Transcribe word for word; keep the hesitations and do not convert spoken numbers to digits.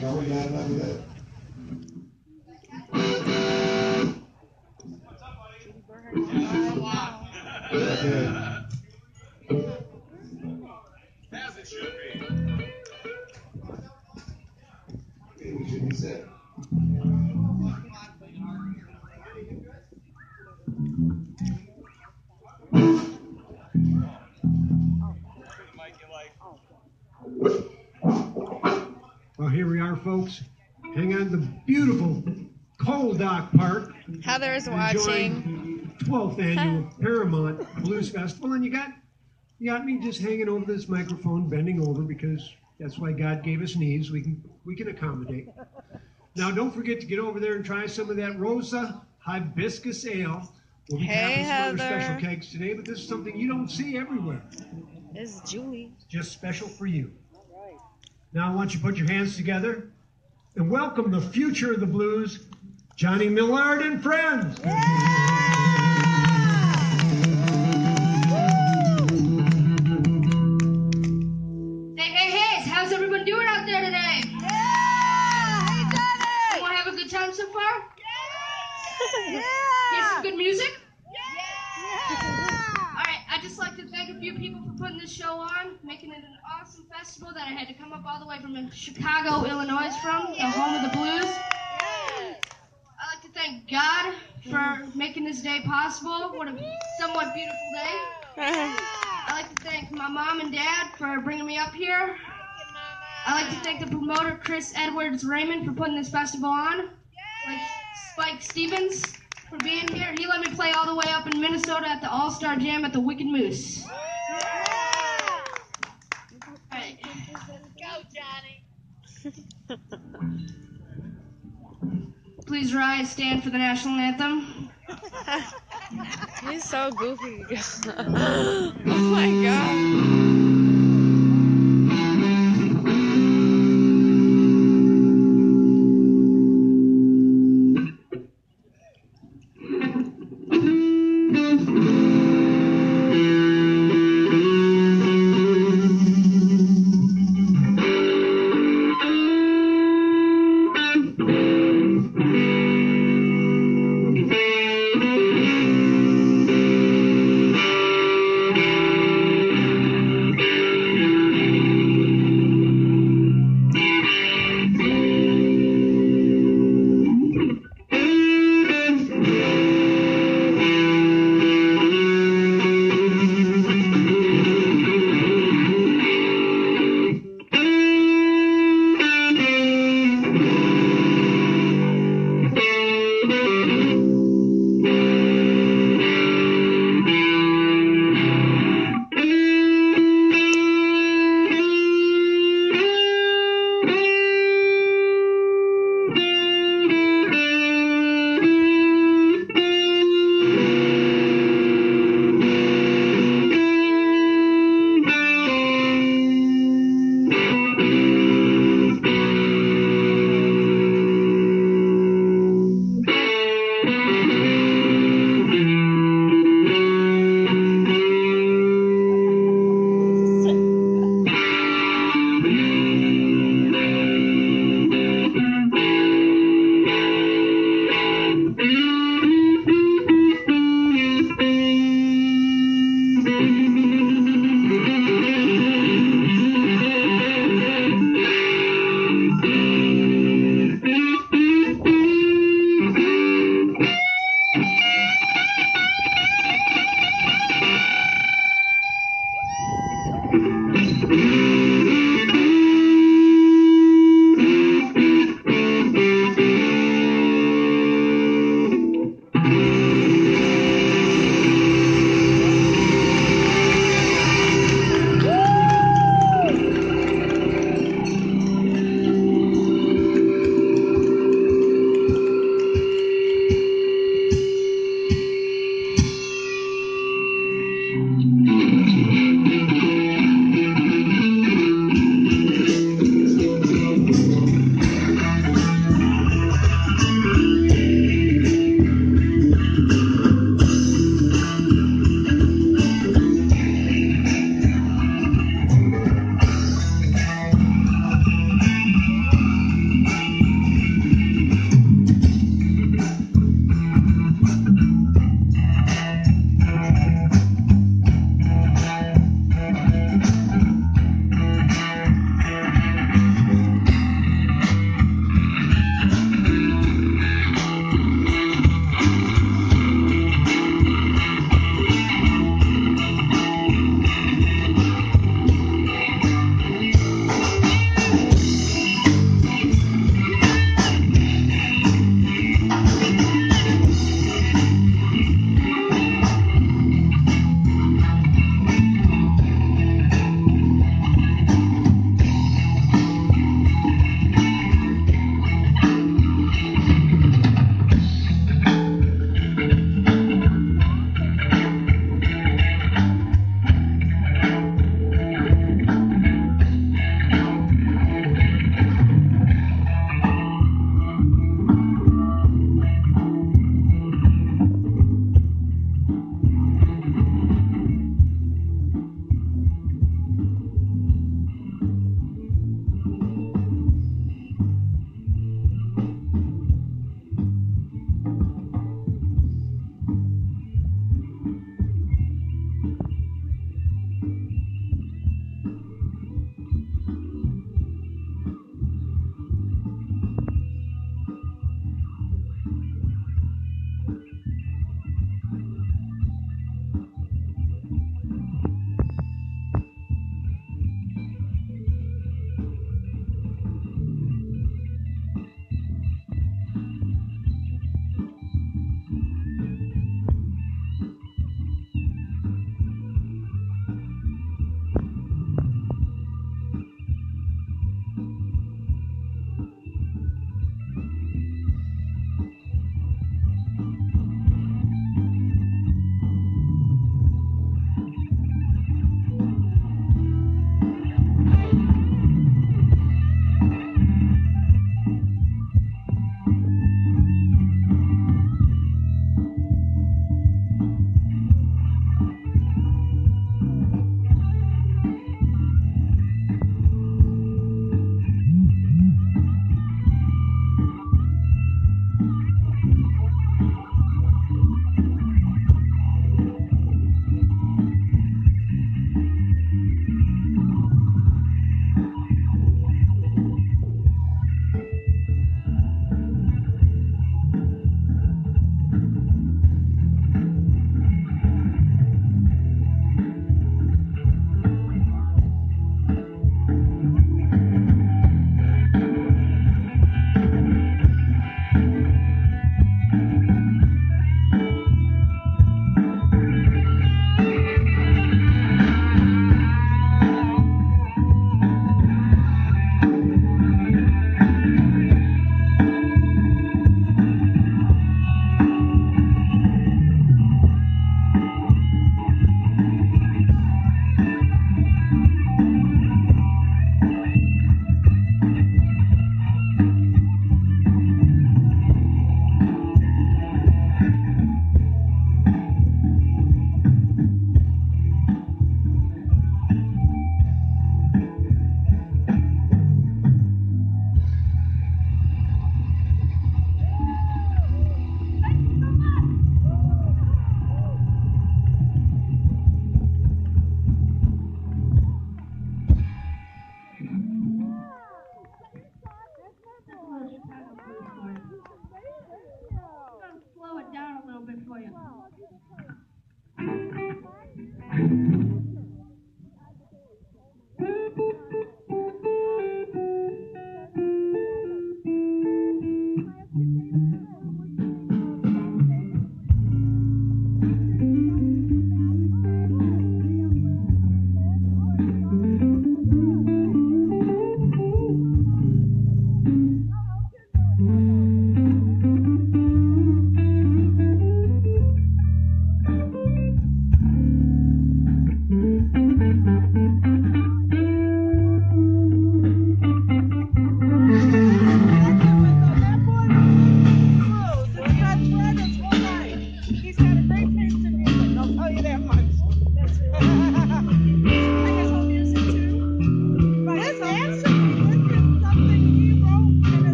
No, we got enough of that. Okay. As it should be. Okay, we should be set. Well, here we are, folks. Hang on to the beautiful Coal Dock Park. Heather's watching. Enjoying twelfth annual Paramount Blues Festival, and you got you got me just hanging over this microphone, bending over, because that's why God gave us knees. We can we can accommodate. Now, don't forget to get over there and try some of that Rosa Hibiscus Ale. We'll be Hey, tapping some other Heather. special kegs today, but this is something you don't see everywhere. This is Julie. Just special for you. Now I want you to put your hands together and welcome the future of the blues, Johnny Millard and friends. Hey, hey, hey, how's everyone doing out there today? Yeah! Hey, Johnny! Everyone have a good time so far? Yeah! Hear some good music? Yeah! All right, I'd just like to thank a few people for putting this show on, making it an awesome festival that I had to come up all the way from Chicago, Illinois from, the home of the blues. I'd like to thank God for making this day possible. What a somewhat beautiful day. I'd like to thank my mom and dad for bringing me up here. I'd like to thank the promoter, Chris Edwards Raymond, for putting this festival on. Like Spike Stevens for being here. He let me play all the way up in Minnesota at the All-Star Jam at the Wicked Moose. Right. Go, Johnny! Please rise, stand for the national anthem. He's so goofy. Oh my god.